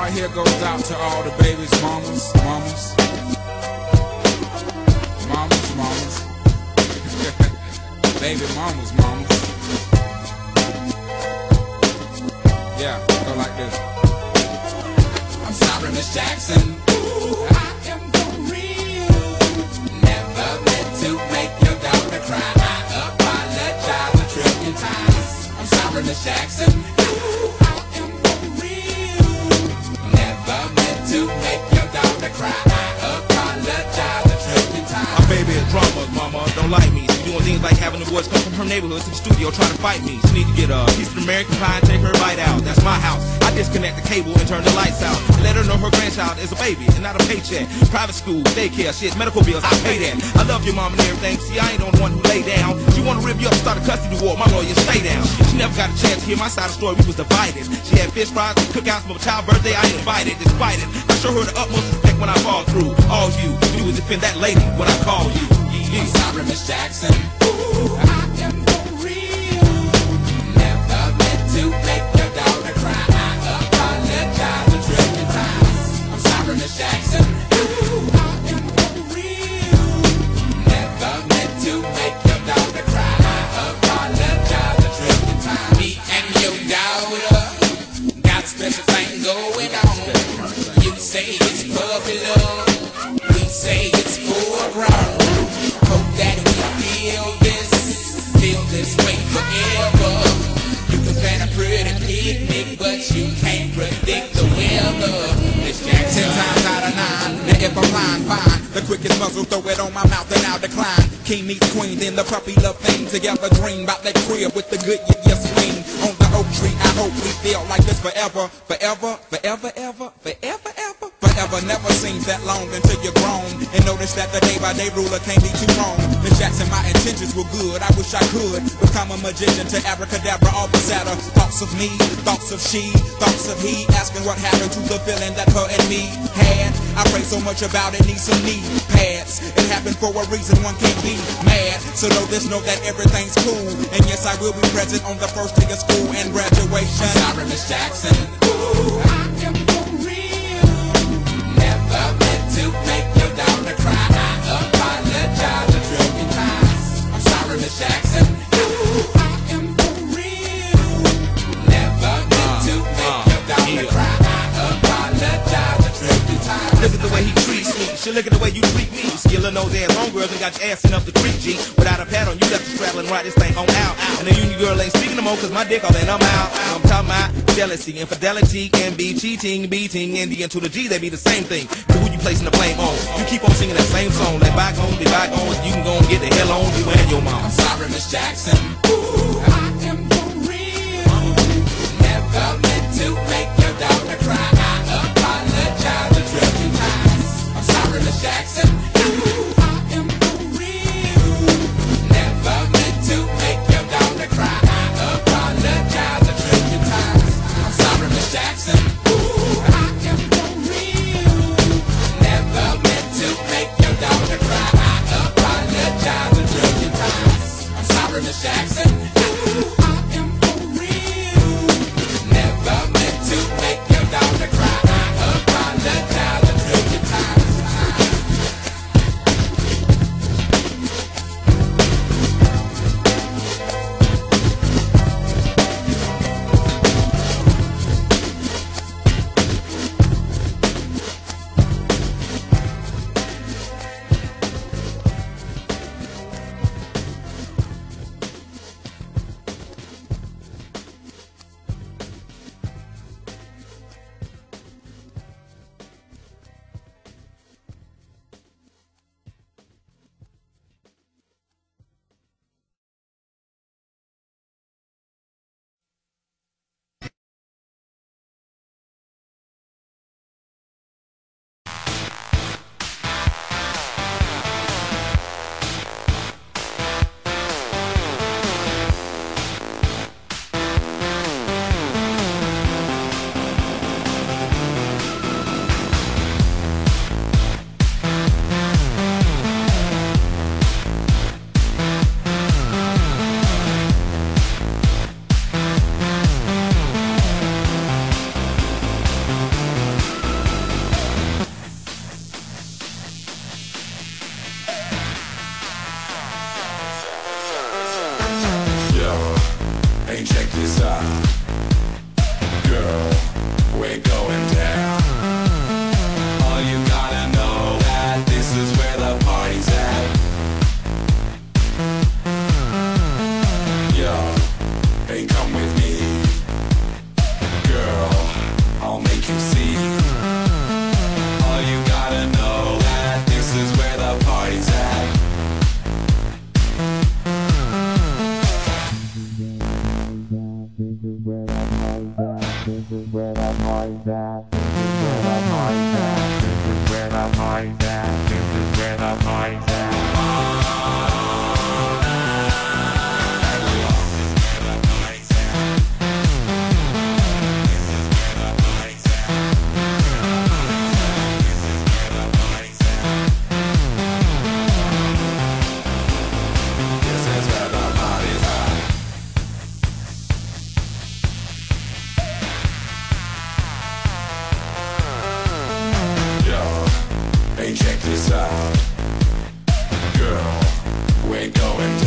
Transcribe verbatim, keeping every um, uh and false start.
right here goes out to all the babies, mamas, mamas, mamas, mamas, baby mamas, mamas. Yeah, go like this. I'm sorry, Miss Jackson. Ooh, I am for real. Never meant to make your daughter cry. I apologize a trillion times. I'm sorry, Miss Jackson. Ooh, I am for real. Never meant to make your daughter cry. I apologize a trillion times. My baby is drama, mama, don't like me. She doing things like having the boys come from her neighborhood to the studio trying to fight me. She need to get a piece of American pie and take her bite out. That's my house. I disconnect the cable and turn the lights out. And let her know her grandchild is a baby and not a paycheck. Private school, daycare, shit, medical bills, I pay that. I love your mom and everything. See, I ain't the one who lay down. She wanna rip you up, start a custody war. My lawyer, stay down. She never got a chance to hear my side of the story. We was divided. She had fish fries and cookouts for my child's birthday. I ain't invited, despite it. I show her the utmost respect when I fall through. All you do is defend that lady when I call you. I'm sorry, Miss Jackson. Ooh, I am for real. Never meant to make your daughter cry. I apologize a trillion times. I'm sorry, Miss Jackson. Ooh, I am for real. Never meant to make your daughter cry. I apologize a trillion times. Me and your daughter got a special thing going on. You say it's puppy love. We say it's full grown. Hope that we feel this, feel this way forever. You can plan a pretty picnic, but you can't predict the weather. Miss Jackson, ten times out of nine. Now if I'm lying, fine. The quickest muzzle, throw it on my mouth and I'll decline. King meets queen, then the puppy love thing. Together dream about that crib with the good yes swing. On the oak tree, I hope we feel like this forever, forever, forever, ever, forever, ever. Forever never seems that long until you're grown and notice that the day by day ruler can't be too wrong. Miss Jackson, my intentions were good. I wish I could become a magician to abracadabra all the sadder. Thoughts of me, thoughts of she, thoughts of he, asking what happened to the feeling that her and me had. I pray so much about it, need some knee pads. It happened for a reason, one can't be mad. So know this, know that everything's cool. And yes, I will be present on the first day of school and graduation. I'm sorry, Miss Jackson. Ooh, I am for real. Never meant to make your daughter cry. I apologize a trillion times. I'm sorry, Miss Jackson. Ooh, I am for real. Never meant to make your daughter cry. I apologize a trillion times. Look at the way he treats me. She look at the way you treat me. Skillin' those ass homegirls and got your ass in up the creek, G. Without a pad on, you left the straddle and ride this thing on out. And the union girl ain't speaking no more cause my dick all in, I'm out. I'm talking about jealousy, infidelity, can be cheating, beating, and the N to the G, they be the same thing. So who you placing the blame on? You keep on singing that same song. Let bygones be bygones, you can go and get the hell on you and your mom. I'm sorry, Miss Jackson. Ooh, I am for real. Never meant to make your daughter cry. I apologize a trillion times. I'm sorry, Miss Jackson. Ooh, I am for real. Never meant to make your daughter cry. I apologize a trillion times. I'm sorry, Miss Jackson. Ooh, I am for real. Never meant to make your daughter cry. I apologize a trillion times. I'm sorry, Miss Jackson. Ooh, I am for real. Never meant to make your daughter cry. I apologize a trillion times. Hey, check this out. Girl, we're going to